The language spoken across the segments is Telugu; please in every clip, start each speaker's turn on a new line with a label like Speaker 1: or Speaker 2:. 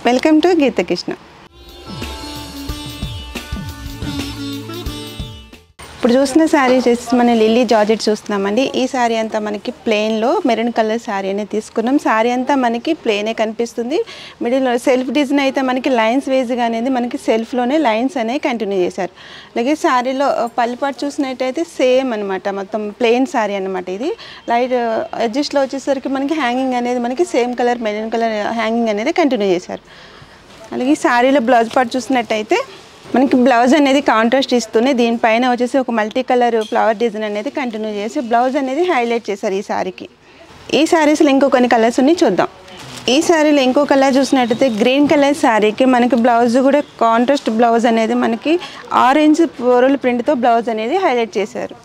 Speaker 1: వెల్కమ్ టు గీత కృష్ణ. ఇప్పుడు చూసిన శారీ వచ్చేసి మన లిల్లీ జార్జెట్ చూస్తున్నామండి. ఈ శారీ అంతా మనకి ప్లెయిన్లో మెరూన్ కలర్ శారీ అనేది తీసుకున్నాం. శారీ అంతా మనకి ప్లెయినే కనిపిస్తుంది. మిడిల్లో సెల్ఫ్ డిజైన్ అయితే మనకి లైన్స్ వేజ్గా అనేది మనకి సెల్ఫ్లోనే లైన్స్ అనేవి కంటిన్యూ చేశారు. అలాగే శారీలో పల్లిపాటు చూసినట్టయితే సేమ్ అనమాట, మొత్తం ప్లెయిన్ శారీ అనమాట. ఇది లైట్ అడ్జస్ట్లో వచ్చేసరికి మనకి హ్యాంగింగ్ అనేది మనకి same colour maroon colour hanging అనేది కంటిన్యూ చేశారు. అలాగే ఈ శారీలో బ్లౌజ్ పార్ట్ చూసినట్టయితే మనకి బ్లౌజ్ అనేది కాంట్రాస్ట్ ఇస్తూనే దీనిపైన వచ్చేసి ఒక మల్టీ కలర్ ఫ్లవర్ డిజైన్ అనేది కంటిన్యూ చేసి బ్లౌజ్ అనేది హైలైట్ చేశారు ఈ శారీకి. ఈ శారీస్లో ఇంకో కొన్ని కలర్స్ ఉన్నాయి, చూద్దాం. ఈ శారీలో ఇంకో కలర్ చూసినట్టయితే గ్రీన్ కలర్ శారీకి మనకి బ్లౌజ్ కూడా కాంట్రాస్ట్ బ్లౌజ్ అనేది మనకి ఆరెంజ్ ఫ్లోరల్ ప్రింట్తో బ్లౌజ్ అనేది హైలైట్ చేశారు.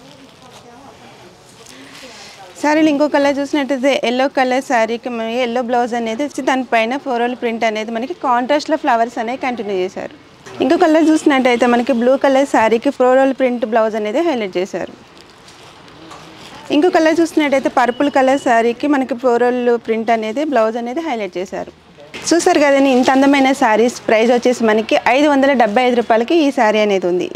Speaker 1: శారీలో ఇంకో కలర్ చూసినట్టయితే ఎల్లో కలర్ శారీకి మనకి ఎల్లో బ్లౌజ్ అనేది వచ్చి దానిపైన ఫ్లోరల్ ప్రింట్ అనేది మనకి కాంట్రాస్ట్లో ఫ్లవర్స్ అనేవి కంటిన్యూ చేశారు. ఇంకో కలర్ చూసినట్టయితే మనకి బ్లూ కలర్ శారీకి ఫ్లోరల్ ప్రింట్ బ్లౌజ్ అనేది హైలైట్ చేశారు. ఇంకో కలర్ చూసినట్టయితే పర్పుల్ కలర్ శారీకి మనకి ఫ్లోరల్ ప్రింట్ అనేది బ్లౌజ్ అనేది హైలైట్ చేశారు. చూసారు కదండి, ఇంత అందమైన శారీస్ ప్రైస్ వచ్చేసి మనకి 575 రూపాయలకి ఈ శారీ అనేది ఉంది.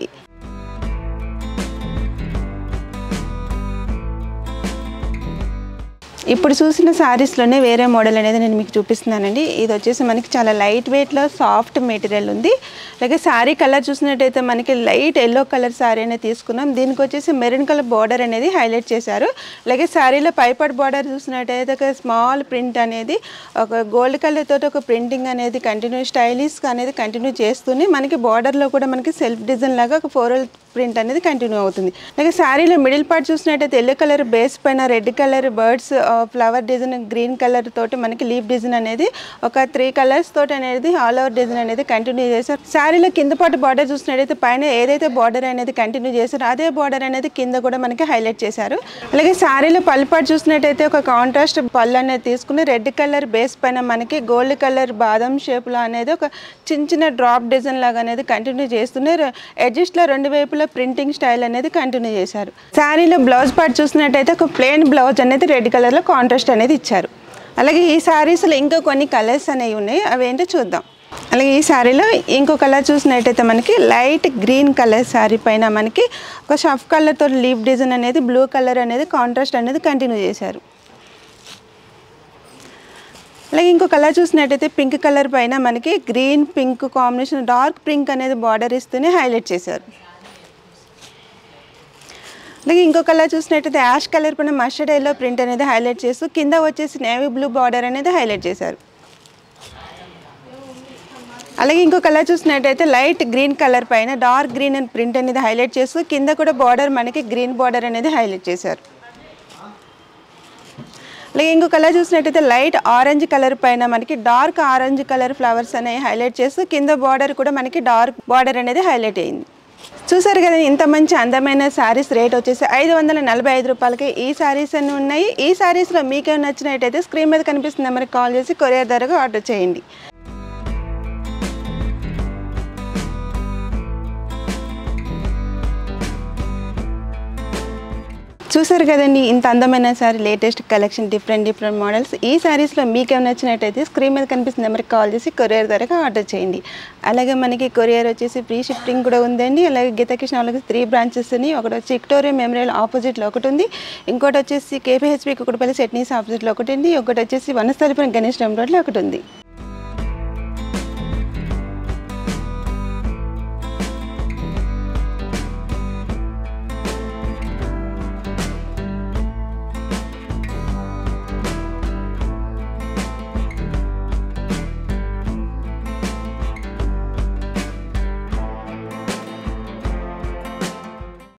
Speaker 1: ఇప్పుడు చూసిన శారీస్లోనే వేరే మోడల్ అనేది నేను మీకు చూపిస్తున్నానండి. ఇది వచ్చేసి మనకి చాలా లైట్ వెయిట్లో సాఫ్ట్ మెటీరియల్ ఉంది. అలాగే శారీ కలర్ చూసినట్టయితే మనకి లైట్ ఎల్లో కలర్ శారీ అనేది తీసుకున్నాం. దీనికి వచ్చేసి మెరూన్ కలర్ బార్డర్ అనేది హైలైట్ చేశారు. అలాగే శారీలో పైపాట్ బార్డర్ చూసినట్టయితే ఒక స్మాల్ ప్రింట్ అనేది ఒక గోల్డ్ కలర్ తోటి ఒక ప్రింటింగ్ అనేది కంటిన్యూ స్టైలిష్గా అనేది కంటిన్యూ చేస్తూనే మనకి బార్డర్లో కూడా మనకి సెల్ఫ్ డిజైన్ లాగా ఒక ఫ్లోరల్ ప్రింట్ అనేది కంటిన్యూ అవుతుంది. అలాగే శారీలో మిడిల్ పార్ట్ చూసినట్టయితే ఎల్లో కలర్ బేస్ పైన red colour birds flower design green colour తోటి మనకి లీఫ్ డిజైన్ అనేది ఒక 3 కలర్స్ తోటి అనేది ఆల్ ఓవర్ డిజైన్ అనేది కంటిన్యూ చేశారు. శారీలో కింద పాటు బార్డర్ చూసినట్టయితే పైన ఏదైతే బార్డర్ అనేది కంటిన్యూ చేశారో అదే బార్డర్ అనేది కింద కూడా మనకి హైలైట్ చేశారు. అలాగే శారీలో పళ్ళు పాటు చూసినట్టయితే ఒక కాంట్రాస్ట్ పళ్ళు అనేది తీసుకుని రెడ్ కలర్ బేస్ పైన మనకి గోల్డ్ కలర్ బాదం షేప్లో అనేది ఒక చిన్న డ్రాప్ డిజైన్ లాగా అనేది కంటిన్యూ చేస్తూనే అడ్జస్ట్లో 2 వైపులా ప్రింటింగ్ స్టైల్ అనేది కంటిన్యూ చేశారు. శారీలో బ్లౌజ్ పార్ట్ చూసినట్టయితే ఒక ప్లెయిన్ బ్లౌజ్ అనేది రెడ్ కలర్లో కాంట్రాస్ట్ అనేది ఇచ్చారు. అలాగే ఈ శారీస్లో ఇంకా కొన్ని కలర్స్ అనేవి ఉన్నాయి, అవి ఏంటో చూద్దాం. అలాగే ఈ శారీలో ఇంకో కలర్ చూసినట్టయితే మనకి లైట్ గ్రీన్ కలర్ శారీ పైన మనకి ఒక షఫ్ కలర్తో లీఫ్ డిజైన్ అనేది బ్లూ కలర్ అనేది కాంట్రాస్ట్ అనేది కంటిన్యూ చేశారు. అలాగే ఇంకో కలర్ చూసినట్టయితే పింక్ కలర్ పైన మనకి green pink combination dark pink అనేది బార్డర్ ఇస్తూనే హైలైట్ చేశారు. అలాగే ఇంకో కలర్ చూసినట్టయితే యాష్ కలర్ పైన మస్టర్డ్ ఎల్లో ప్రింట్ అనేది హైలైట్ చేస్తూ కింద వచ్చేసి నేవీ బ్లూ బార్డర్ అనేది హైలైట్ చేశారు. అలాగే ఇంకో కలర్ చూసినట్టయితే లైట్ గ్రీన్ కలర్ పైన డార్క్ గ్రీన్ అండ్ ప్రింట్ అనేది హైలైట్ చేస్తూ కింద కూడా బార్డర్ మనకి గ్రీన్ బార్డర్ అనేది హైలైట్ చేశారు. అలాగే ఇంకో కలర్ చూసినట్టయితే లైట్ ఆరెంజ్ కలర్ పైన మనకి డార్క్ ఆరెంజ్ కలర్ ఫ్లవర్స్ అనేవి హైలైట్ చేస్తూ కింద బార్డర్ కూడా మనకి డార్క్ బార్డర్ అనేది హైలైట్ అయింది. చూసారు కదా, ఇంత మంచి అందమైన శారీస్ రేట్ వచ్చేసి 545 రూపాయలకి ఈ శారీస్ అన్నీ ఉన్నాయి. ఈ శారీస్లో మీకేమైనా నచ్చినట్టయితే స్క్రీన్ మీద కనిపిస్తున్న నెంబర్కి కాల్ చేసి కొరియర్ ద్వారా ఆర్డర్ చేయండి. చూసారు కదండి, ఇంత అందమైన sari latest collection different models. ఈ శారీస్లో మీకేమైనా నచ్చినట్టయితే స్క్రీన్ మీద కనిపిస్తున్న నెంబర్కి కాల్ చేసి కొరియర్ ద్వారా ఆర్డర్ చేయండి. అలాగే మనకి కొరియర్ వచ్చేసి ఫ్రీ షిప్పింగ్ కూడా ఉందండి. అలాగే గీత కృష్ణ వాళ్ళకి 3 బ్రాంచెస్ ఉన్నాయి. ఒకటి వచ్చి విక్టోరియా మెమోరియల్ ఆపోజిట్లో ఒకటి ఉంది, ఇంకోటి వచ్చేసి కేపీహెచ్పి కుక్కడపల్లి సెట్నీస్ ఆపోజిట్లో ఒకటి ఉంది, ఒకటి వచ్చేసి వనస్థలిపురం గణేష్ రోడ్లో ఒకటి ఉంది.